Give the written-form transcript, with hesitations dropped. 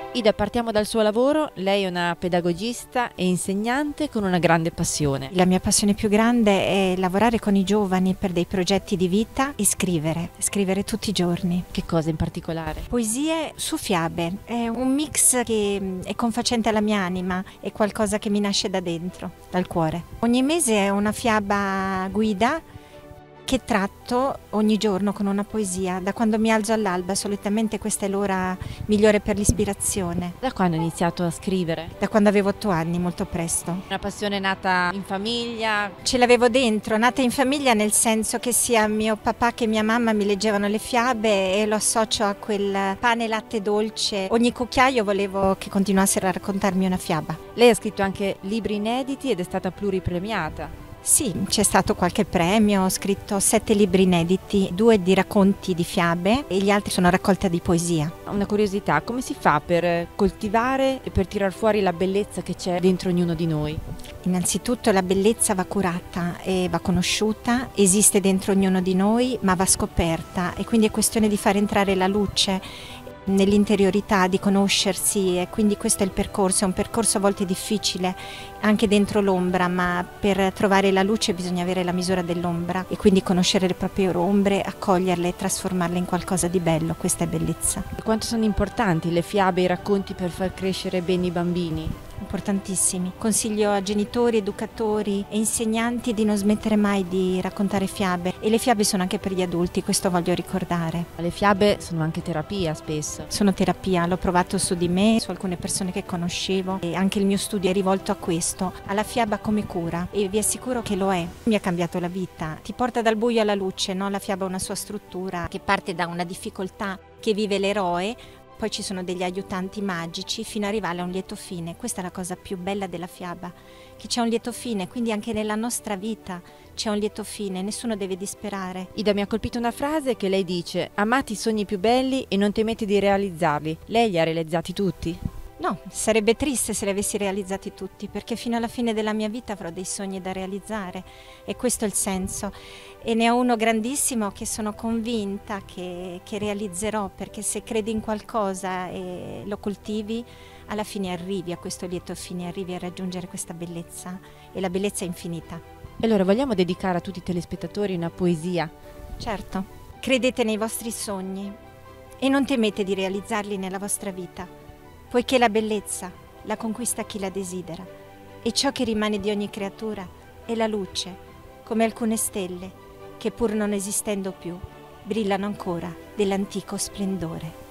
Ida, partiamo dal suo lavoro. Lei è una pedagogista e insegnante con una grande passione. La mia passione più grande è lavorare con i giovani per dei progetti di vita e scrivere tutti i giorni. Che cosa in particolare? Poesie su fiabe, è un mix che è confacente alla mia anima, è qualcosa che mi nasce da dentro, dal cuore. Ogni mese è una fiaba guida che tratto ogni giorno con una poesia. Da quando mi alzo all'alba, solitamente questa è l'ora migliore per l'ispirazione. Da quando ha iniziato a scrivere? Da quando avevo 8 anni, molto presto. Una passione nata in famiglia? Ce l'avevo dentro, nata in famiglia nel senso che sia mio papà che mia mamma mi leggevano le fiabe e lo associo a quel pane, latte dolce. Ogni cucchiaio volevo che continuassero a raccontarmi una fiaba. Lei ha scritto anche libri inediti ed è stata pluripremiata. Sì, c'è stato qualche premio, ho scritto 7 libri inediti, 2 di racconti di fiabe e gli altri sono raccolta di poesia. Una curiosità, come si fa per coltivare e per tirar fuori la bellezza che c'è dentro ognuno di noi? Innanzitutto la bellezza va curata e va conosciuta, esiste dentro ognuno di noi ma va scoperta e quindi è questione di far entrare la luce nell'interiorità, di conoscersi e quindi questo è il percorso, è un percorso a volte difficile anche dentro l'ombra, ma per trovare la luce bisogna avere la misura dell'ombra e quindi conoscere le proprie ombre, accoglierle e trasformarle in qualcosa di bello, questa è bellezza. E quanto sono importanti le fiabe e i racconti per far crescere bene i bambini? Importantissimi. Consiglio a genitori, educatori e insegnanti di non smettere mai di raccontare fiabe e le fiabe sono anche per gli adulti, questo voglio ricordare. Le fiabe sono anche terapia spesso. Sono terapia, l'ho provato su di me, su alcune persone che conoscevo e anche il mio studio è rivolto a questo, alla fiaba come cura e vi assicuro che lo è. Mi ha cambiato la vita, ti porta dal buio alla luce, no? La fiaba ha una sua struttura che parte da una difficoltà che vive l'eroe. Poi ci sono degli aiutanti magici fino ad arrivare a un lieto fine. Questa è la cosa più bella della fiaba, che c'è un lieto fine, quindi anche nella nostra vita c'è un lieto fine, nessuno deve disperare. Ida, mi ha colpito una frase che lei dice: amate i sogni più belli e non temete di realizzarli. Lei li ha realizzati tutti? No, sarebbe triste se li avessi realizzati tutti, perché fino alla fine della mia vita avrò dei sogni da realizzare e questo è il senso. E ne ho uno grandissimo che sono convinta che realizzerò, perché se credi in qualcosa e lo coltivi, alla fine arrivi a questo lieto fine, arrivi a raggiungere questa bellezza e la bellezza è infinita. E allora vogliamo dedicare a tutti i telespettatori una poesia? Certo, credete nei vostri sogni e non temete di realizzarli nella vostra vita, poiché la bellezza la conquista chi la desidera e ciò che rimane di ogni creatura è la luce, come alcune stelle che pur non esistendo più brillano ancora dell'antico splendore.